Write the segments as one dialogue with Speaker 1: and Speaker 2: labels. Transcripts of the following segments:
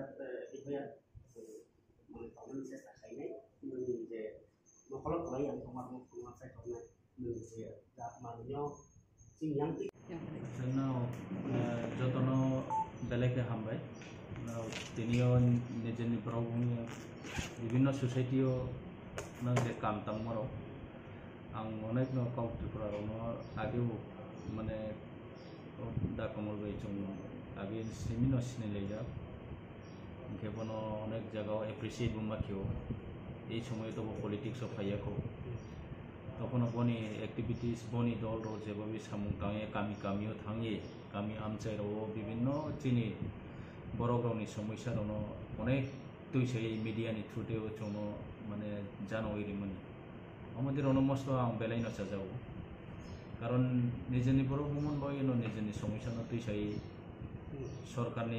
Speaker 1: itu ya mengetahui saya sakainya menjadi kalau kalau yang kemarin saya pernah menjadi malunya sing yang
Speaker 2: Now, jotono beleke hambai. Now, tinio nejeni problem বিভিন্ন society nang je kam tamoro ang onek no kau tripura no ageu mane da komol bai chung age semino sine leja ke bono onek jaga appreciate bumma kyo ei সময় তো politics of ফাইয়াকো তখন বনি activities বনি দল rho যেভাবে সামুং তাঙে কামিও Than কামি আমচাইরাও বিভিন্ন চিনি বড়গ্রাউনি সমস্যারনো অনেক তুইসাই মিডিয়ানি থ্রুতেও চনো মানে জানো এরিমনি আমাদের অনমস্ত আং বেলাইনো চাজাও কারণ নিজেনি বড় ভ্রমণ বয়নো নিজেনি সমস্যানো তুইসাই সরকারনি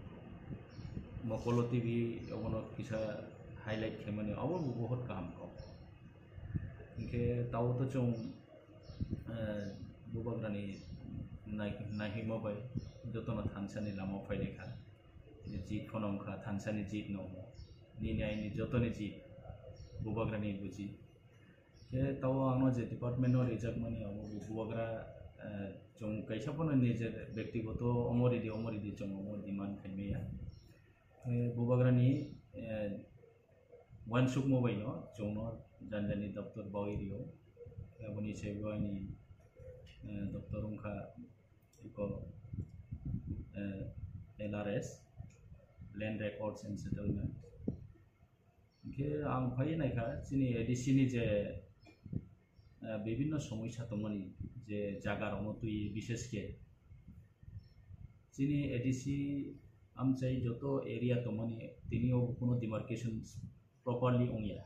Speaker 2: মকলো টিভি অবনো কিসা हाईलाइट खेमने अब बहुत काम को इनके ताऊ तो चुं बुबाग्रानी नाही मोबाइल जो तो न थानसानी लामो फाइलेखा जीत फनमखा थानसानी जीत नमो नीने आइनी जो तो ने जीत बुबाग्रानी बुझी के ताऊ आंनो जे डिपार्टमेंट और रिजर्व मनी अब बुबाग्रा चुं कैसा पन निजे व्यक्तिगत अमरिदी चुं अमर डिमांड खेमेया बुबाग्रानी वानसुक मोबाइल जोनो जानजानी दफ्तर बावरियो याबनी सेवानी दफ्तर उनका इको LRS land records and settlement के आं फाइ नायखा चिनि एडिसि नि जे विभिन्न समस्या तमनि जे जागारावनो तुइ विशेष के चिनि एडिसि आमचाइ जतो एरिया तमनि तिनियो कोनो डिमार्केशन properly ongya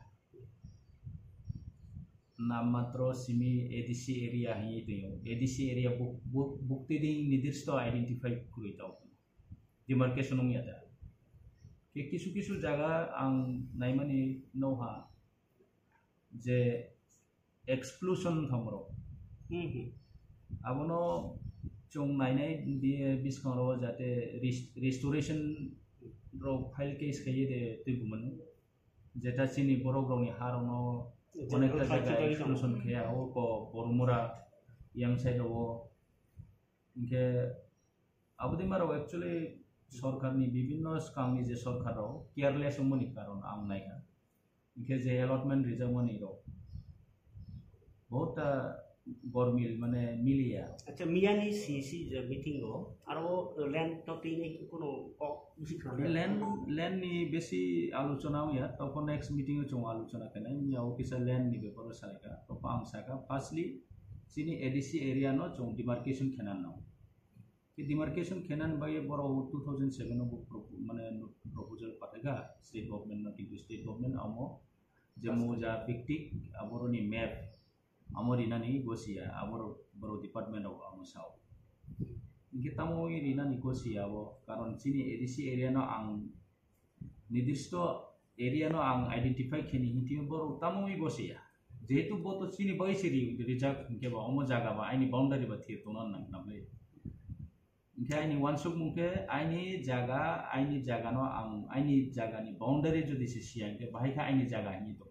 Speaker 2: नाम मात्र सिमी ADC area hi tuyo ADC area bukti ding nidirsto identify kuritau demarcation ongya da ke kisu jaga ang naimani noha je exclusion thamro abono chung nainai biskaro jate restoration ro file case kaye de tubuman जेटा चिनी बरग्राउनि हारावनो अनेकटा जायगा exclusion खेया ओ को Baramura yang साइडआव इनके आबुदि माराव actually सरकारनि विभिन्न स्कामनि जे सरकाराव careless मनि कारण आं नायखा इनके जे अलॉटमेंट रिजर्व मनि रो बहुत गरमिल माने मिलिया
Speaker 1: अच्छा मियानी सीसी जे मीटिंग हो आरो लैंड टपिक ने कोनो उसी
Speaker 2: लैंड नि बेसी आलोचना या तको नेक्स्ट मीटिंग चो आलोचना कने याव किसा लैंड नि बेपर सालेका तो आं साका फर्स्टली सिनी एडिसि एरिया नो चो डिमार्केशन खेनान नो कि डिमार्केशन खेनान बाय बरो 2007 नो माने प्रपोजल पाटेगा स्टेट गवर्नमेंट नो टिक स्टेट गवर्नमेंट आमो जेमो जा पिकटिक आबरोनि मैप आमरिनानि गोसिया आबर बरो डिपार्टमेंट ऑफ आमसाव इनके तामो एरिनानि गोसिया वो कारण चिनि एडिसि एरिया नो आं निर्दिष्ट एरिया नो आं आइडेंटिफाई खेनि हिति बरो तामो गोसिया जेहेतु बतो चिनि बाइसेरि रिजर्व के बा अमो जागा बा आइनि बाउंडारी बा थिए तोना नांगनाबले इनके आइनि वानसुक मुके आइनि जागा नो आं आइनि जागानि बाउंडारी जदि सिया इनके बाहायखा आइनि जागा नि तो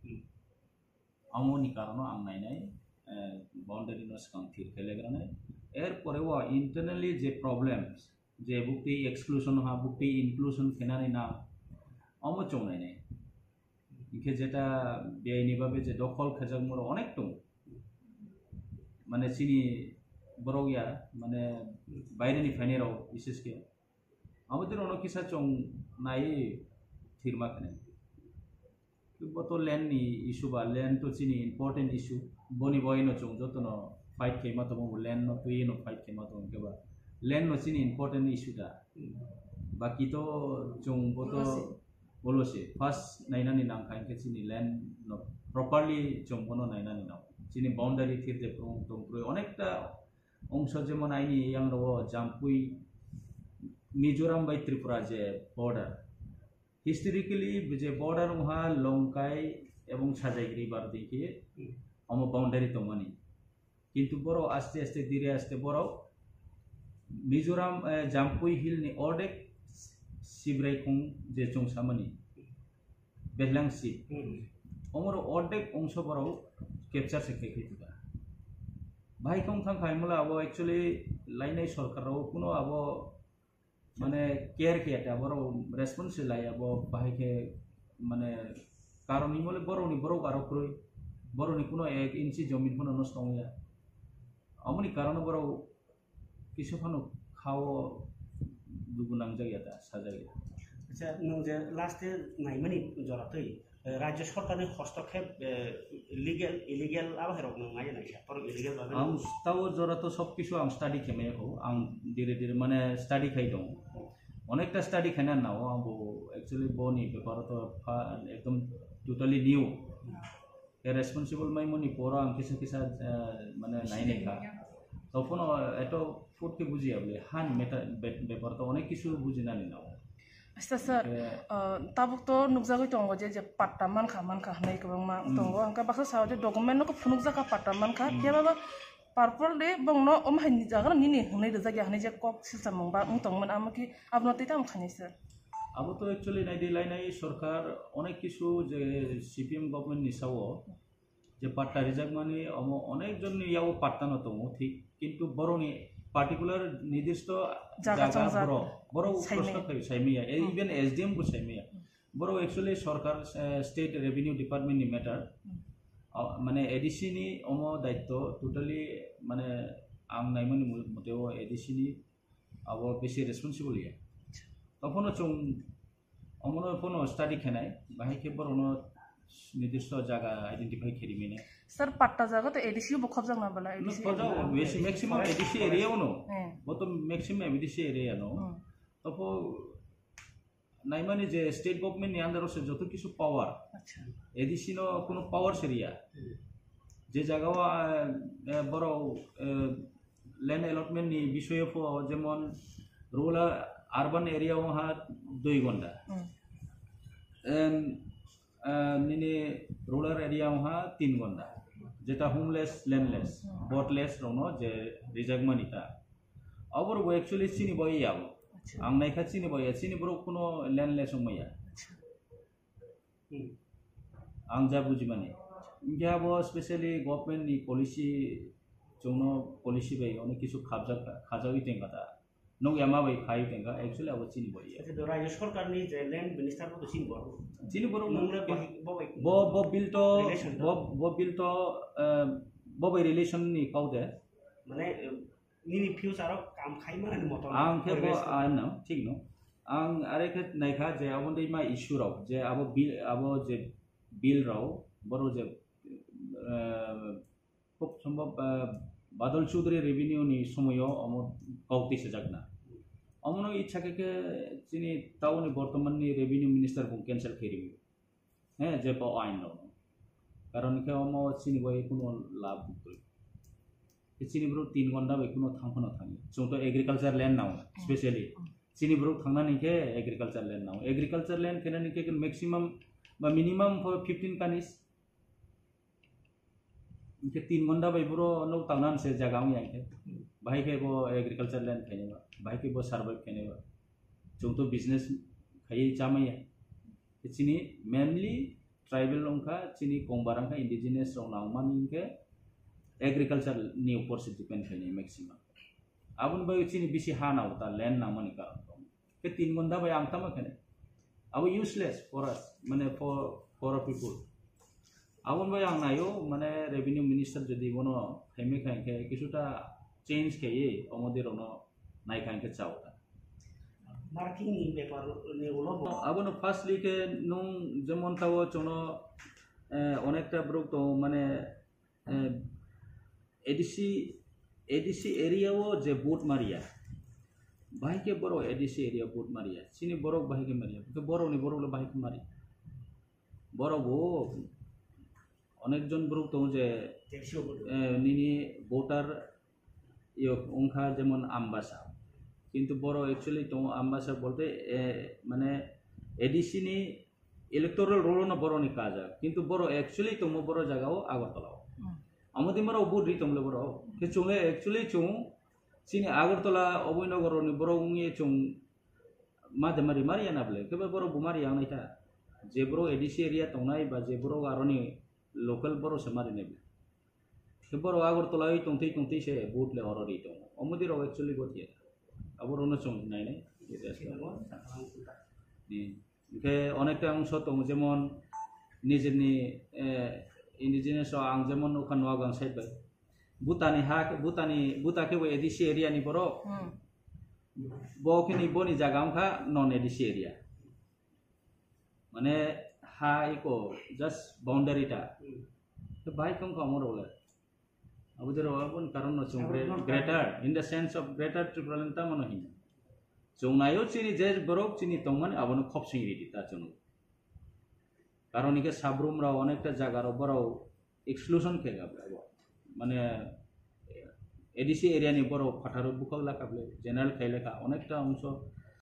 Speaker 2: अमोनि कारण आं नायनाय बाउंडारी नो स्कां थिर खेलेग्राने एर परेवा इंटरनली जे प्रॉब्लम्स जे बुक्ति एक्सक्लूशन हा बुक्ति इंक्लूजन खेनानै ना अमो चौनायनाय इनके जेटा बेनि बाबे जे दखल खजागमरो अनेक दं माने सिनि बरौया माने बायरेनि फाइनेराव विशेष के आबोदर अनो किसा चं नाय थिरमा खने बतो लैंड नि इशू बा लैंड तो चिनि इंपोर्टेंट इशू बनि बयनो चों जतनो फाइट केमा तो लैंड नो तो येनो फाइट केमा तो केबा लैंड नो चिनि इंपोर्टेंट इशू दा बाकी तो चों बतो बोलोसे फर्स्ट नाइनानि नाम खाइन के चिनि लैंड नो प्रॉपर्ली चों बनो नाइनानि नाम चिनि बाउंडारी थिर जे प्रो तो प्रो अनेकटा अंश जेमन आइनि यांग रो जामपुई मिजोराम बाय त्रिपुरा जे बॉर्डर हिस्टोरिकली जे बॉर्डर वहाँ लंकाई एवं साजाइग्री बारदी के हम बाउंडारी तो मनी किंतु बरो आस्ते आस्ते मिजोराम जामपुई हिल नि ऑर्डेक সিব্রাইখং যে চংসামানি বেহলাং সি অমর অর্ধেক অংশ বড় ক্যাপচার সেখাই খেতিবা ভাইখং থাংখাইমলা আবো অ্যাকচুয়ালি লাইনাই সরকারাও কোনো আবো মানে কেয়ার কেয়াটা বড় রেসপন্সিবল লাই আবো বাহিকে মানে কারণ ইমলে বড় কারো কই বড়নি কোনো 1 ইঞ্চি জমি কোনো নষ্ট হইয়া আমনি কারণ বড় কিছু ফানো খাও দুগুনাং জায়গাটা সাজাইয়া
Speaker 1: আচ্ছা নং যে লাস্টে নাইমানি জরাতই রাজ্য সরকারের হস্তক্ষেপ লিগ্যাল ইলিগ্যাল আবহাওয়ার নাইয়া নাইয়া পর ইলিগ্যাল ভাবে
Speaker 2: আং তাও জরাত সবকিছু আং স্টাডি খেমে হো আং ধীরে ধীরে মানে স্টাডি খাই দং অনেকটা স্টাডি খাইনা নাও আবো অ্যাকচুয়ালি বনি ব্যাপার তো একদম টোটালি নিউ রেসপন্সিবল মাইমনি পর আং কিছু কিছু মানে নাই নাইকা তখন এত ফুটকে বুঝিয়া বলে হান মেটা ব্যাপার তো অনেক কিছু বুঝি না নাও
Speaker 3: আচ্ছা স্যার তাবুক তো নুকজাগৈ দङ যে পাট্টা মানখা হানাय गोबां मा दङ आंका बाक्सा साव जे डकुमेन्ट को फुनुकजाका पाट्टा मानखा केबाबा पारपल दे बंगनो अमहायनि जागन निनि हनै रजागि हानाय जे कक सिस्टेम मंबा उंतंमोन आमकी आपनते ताम खानि स्যার
Speaker 2: আবো তো অ্যাকচুয়ালি নাইদি লাইনাই সরকার অনেক কিছু যে সিপিএম গভর্নমেন্ট নিসাও যে পাট্টা রিজার্ভ মানে অনেকজন ইয়াও পাট্টা নতো ঠিক কিন্তু বড়নি পার্টিকুলার নির্দিষ্ট জায়গা বড় প্রশ্ন থাকে সাইমিয়া ইভেন এসডিএম কো সাইমিয়া বড় অ্যাকচুয়ালি সরকার স্টেট রেভিনিউ ডিপার্টমেন্ট নি ম্যাটার মানে এডিসিনি অম দায়িত্ব টোটালি মানে আং নাইমনি মতেও এডিসিনি আবো বেশি রেসপন্সিবল ইয়া তখনও চং অমন কোনো স্টাডি খেনাই বাহিকে বড় নির্দিষ্ট জায়গা আইডেন্টিফাই খেরিমিনে
Speaker 3: স্যার পাট্টা জায়গা তো এডিসি বখব জানা বলা এডিসি
Speaker 2: বেশি ম্যাক্সিমাম এডিসি এরিয়াও নো বত ম্যাক্সিমাম এডিসি এরিয়া নো তপো নাইমানি যে স্টেট গভর্নমেন্ট নি আন্ডার আছে যত কিছু পাওয়ার
Speaker 3: আচ্ছা
Speaker 2: এডিসি নো কোনো পাওয়ার সেরিয়া যে জায়গা বড় ল্যান্ড অ্যালটমেন্ট নি বিষয়ে যেমন রুরাল আরবান এরিয়া ওহা 2 ঘন্টা নিনে রুরাল এরিয়া ওহা 3 ঘন্টা যেটা হোমলেস ল্যান্ডলেস বটলেস রনো যে রিজার্ভ মানিটা আবার ও অ্যাকচুয়ালি চিনি বইয়া আং নাইখা চিনি বইয়া চিনি বড় কোনো ল্যান্ডলেস হইয়া আং যা বুঝি মানে ইনগাবো স্পেশালি গভর্নমেন্ট নি পলিসি জনো পলিসি বাই অনেক কিছু খাজাউই টেঙ্গাটা নং ইয়ামা বাই খাই টেঙ্গা অ্যাকচুয়ালি আবো চিনি বইয়া
Speaker 1: আচ্ছা রাজ্য সরকারনি যে ল্যান্ড মিনিস্টার তো চিনি বড়
Speaker 2: নংলে ব বিল তো ব বাই রিলেশন নি কাউদে
Speaker 1: মানে নিনি ফিউচার কাম খাই মানে মত
Speaker 2: আং কে ব আন ঠিক নো আং আরেকে নাইখা যে আবন दैमा ইস্যু রাও যে আবো যে বিল রাও বড় যে খুব সম্ভব বাদল চৌধুরী রেভিনিউ নি সময়ও অমর কাউতি সেজাগনা অমন ইচ্ছাকে চিনি তাওনি বর্তমাননি রেভিনিউ মিনিস্টার কো ক্যান্সেল খেরিবি হ্যাঁ যে প আইন নাও কারণ কে অম চিনি বই কোনো লাভ করি চিনি ব্রো 3 ঘন্টা বাই কোনো থামখনো থামি जोंतो एग्रीकल्चर लैंड नाउ स्पेशली चिनी ब्रो थांना निके एग्रीकल्चर लैंड नाउ एग्रीकल्चर लैंड केना निके मैक्सिमम बा मिनिमम 15 कानिस इनके 3 घंटा बाई ब्रो नो तांगनान से जगह में आके भाई के वो एग्रीकल्चर लैंड खेनेबा भाई के वो सर्वाइव खेनेबा जोंतो बिजनेस खाई चामैया चिनी मेनली ट्राइबल लंका चिनी कोंबारांका इंडिजिनियस रंग मानी के एग्रीकल्चर नि ऊपर से डिपेंड है मैक्सिमम आबुन बाय चिनी बिसी हाना होता लैंड ना मनी का के 3 घंटा बाय आंगता मखने अब यूजलेस फॉर अस माने फॉर पीपल आबुन बाय आंग नायो माने रेवेन्यू मिनिस्टर जदि बनो खाइमे खाइके किछुटा चेंज खाइए अमदेर न नाइ खाइके चावता
Speaker 1: मार्किंग नि पेपर नि उलो
Speaker 2: आबुन फार्स्टली के नुं जेमन तावो चनो अनेकटा ब्रोक तो माने एडीसी एरियाओ जे बोट मारिया भाई के बरो एडीसी एरिया बोट मारिया चिनी बरो भाई के मारिया के बरो ले भाई के मारी बरो बो अनेक जन ब्रो तो जे निनी वोटर यो ओंखा जेमन आम्बासा किंतु बरो एक्चुअली तो आम्बासा बोलते माने एडीसी नि इलेक्टोरल रोल न बरो नि काजा किंतु बरो एक्चुअली तो मो बरो जगाओ आगरतला আমাদের মারা বহুত রিতমলে বড় কে চুঙে অ্যাকচুয়ালি চুং চিনি আগরতলা অবৈনগর নি বড় উঙে চুং মাঝে মারি মারিয়া না বলে কেবল বড় বুমারি আং নাইতা যে বড় এডিসি এরিয়া তংনাই বা যে বড় আরনি লোকাল বড় সে মারি নেবে সে বড় আগরতলাই টংতেই সে বুট লে হররি দং অমদি রগ एक्चुअली গতি আবার অন্য চং নাই নাই ইকে অনেকটা অংশ দং যেমন নিজেরনি ইন্ডিজিনাস আং যেমন ওখান নোয়া গাং সাইড বাই ভুটানি হা ভুটাকে এডিসি এরিয়া নি বড় বখিনি বনি জায়গা খা নন এডিসি এরিয়া মানে হা ইকো জাস্ট বাউন্ডারিটা তো বাই কম কম বলে আবুদের অবন কারণ নচুং greater in the sense of greater ট্রিপুরালেন্টা মনে হিন চৌনায়ও চিনি যে বরফ চিনি তংমান আবনো খপ সিংরি তা চুন কারণ ইকে সাবরুমরাও অনেকটা জায়গার বড় এক্সক্লুশন খেয়ে গাবলে মানে এডিসি এরিয়া নি বড় ফাটার বুকলা কাবলে জেনারেল খাইলেখা অনেকটা অংশ